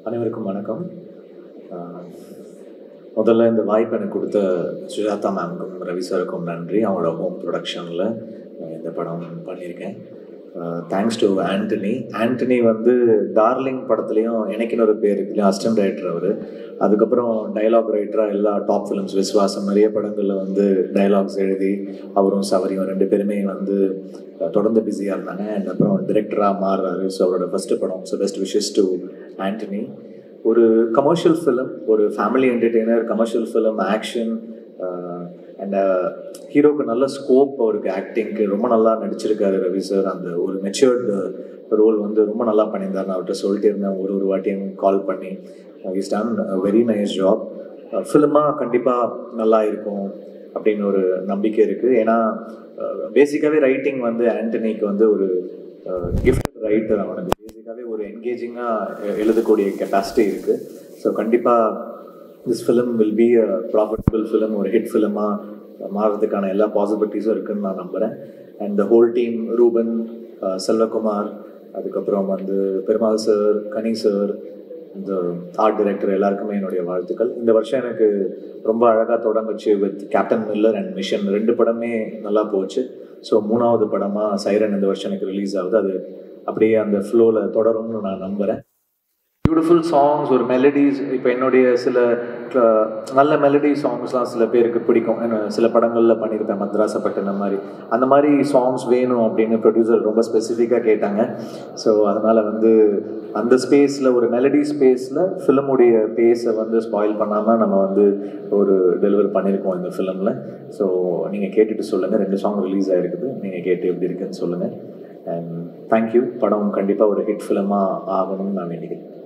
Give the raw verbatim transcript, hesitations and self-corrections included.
அனைவருக்கும் வணக்கம். முதல்ல இந்த வாய்ப்பு எனக்கு கொடுத்த சுஜாதா மேம்க்கும் ரவி சாருக்கும் நன்றி. அவங்களோட ஹோம் ப்ரொடக்ஷனில் இந்த படம் பண்ணியிருக்கேன். Thanks to Antony. ஆண்டனி வந்து டார்லிங் படத்துலேயும் எனக்குன்னு ஒரு பேர் இருக்குல்லையும் அசிஸ்டன்ட் ரைட்டர் அவர். அதுக்கப்புறம் டைலாக் ரைட்டராக எல்லா டாப் ஃபிலிம்ஸ், விஸ்வாசம், நிறைய படங்களில் வந்து டைலாக்ஸ் எழுதி அவரும் சவரியும் ரெண்டு பேருமே வந்து தொடர்ந்து பிஸியாக இருந்தாங்க. அண்ட் அப்புறம் டிரெக்டராக மாறுறாரு. ஸோ அவரோட ஃபஸ்ட்டு படம். So best wishes to Antony. ஒரு கமர்ஷியல் ஃபிலிம், ஒரு family entertainer, commercial film, action and ஹீரோக்கு நல்ல ஸ்கோப் அவருக்கு ஆக்டிங்க்கு. ரொம்ப நல்லா நடிச்சிருக்காரு ரவி சார். அந்த ஒரு மெச்சூர்டு ரோல் வந்து ரொம்ப நல்லா பண்ணியிருந்தார். நான் அவர்கிட்ட சொல்லிட்டு இருந்தேன் ஒரு ஒரு வாட்டியும் கால் பண்ணி. Is done very nice job. ஃபிலிமாக கண்டிப்பாக நல்லா இருக்கும் அப்படின்னு ஒரு நம்பிக்கை இருக்குது. ஏன்னா பேசிக்காகவே ரைட்டிங் வந்து ஆண்டனிக்கு வந்து ஒரு கிஃப்ட் ரைட்டர். அவனுக்கு பேசிக்காகவே ஒரு என்கேஜிங்காக எழுதக்கூடிய கெப்பாசிட்டி இருக்குது. ஸோ கண்டிப்பாக this film will be a profitable film, ஒரு ஹிட் ஃபிலிமாக மாறுறதுக்கான எல்லா பாசிபிலிட்டிஸும் இருக்குதுன்னு நான் நம்புகிறேன். And the whole team, Ruban, Selvakumar, அதுக்கப்புறம் வந்து பெருமாள் சார், கனி சார், இந்த ஆர்ட் டைரக்டர் எல்லாருக்குமே என்னுடைய வாழ்த்துக்கள். இந்த வருஷம் எனக்கு ரொம்ப அழகாக தொடங்குச்சு வித் கேப்டன் மில்லர் அண்ட் மிஷன். ரெண்டு படமே நல்லா போச்சு. ஸோ மூணாவது படமாக சைரன் இந்த வருஷம் எனக்கு ரிலீஸ் ஆகுது. அது அப்படியே அந்த ஃப்ளோவில் தொடரும்னு நான் நம்புகிறேன். பியூட்டிஃபுல் சாங்ஸ், ஒரு மெலடிஸ். இப்போ என்னுடைய சில நல்ல மெலடி சாங்ஸ்லாம் சில பேருக்கு பிடிக்கும். சில படங்களில் பண்ணியிருப்பேன், மத்ராசப்பட்டினம் மாதிரி. அந்த மாதிரி சாங்ஸ் வேணும் அப்படின்னு ப்ரொடியூசர் ரொம்ப ஸ்பெசிஃபிக்காக கேட்டாங்க. ஸோ அதனால் வந்து அந்த ஸ்பேஸில், ஒரு மெலடி ஸ்பேஸில் ஃபிலிமுடைய பேஸை வந்து ஸ்பாயில் பண்ணாமல் நம்ம வந்து ஒரு டெலிவர் பண்ணியிருக்கோம் இந்த ஃபிலிமில். ஸோ நீங்கள் கேட்டுட்டு சொல்லுங்கள். ரெண்டு சாங் ரிலீஸ் ஆகிருக்குது. நீங்கள் கேட்டு எப்படி இருக்குன்னு சொல்லுங்கள். And thank you. படம் கண்டிப்பாக ஒரு ஹிட் ஃபிலிமாக ஆகணும்னு நான் நினைக்கிறேன்.